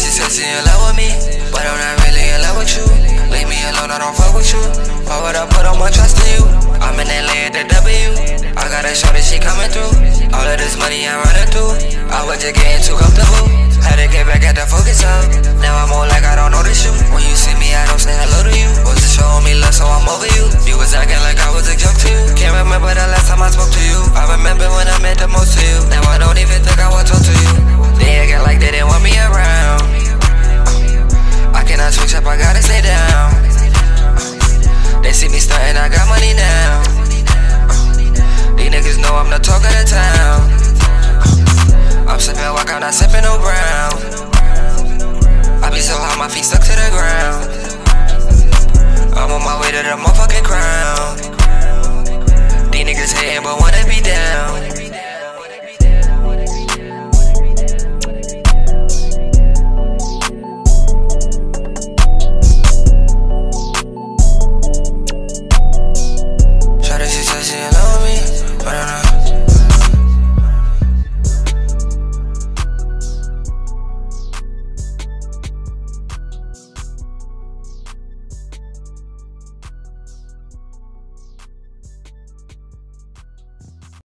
She says she in love with me, but I'm not really in love with you. Leave me alone, I don't fuck with you. Why would I put all my trust in you? I'm in LA at the W. I got a show that she coming through. All of this money I'm running through. I was just getting too comfortable. Had to get back at the focus up. Now I'm more like I don't notice you. When you see me, I don't say hello to you. Was it showing me love, so I'm over you. You was acting like I was a joke to you. Can't remember the last time I spoke to you. I remember when I meant the most to you. Now I don't even think I want to talk to you. They acting like they didn't want me around. I cannot switch up, I gotta stay down. They see me starting, I got money now. These niggas know I'm the talk of the town. I'm sipping walk, I'm not sipping no brown. I be so high, my feet stuck to the ground. I'm on my way to the motherfucking crown. These niggas hating but wanna be down.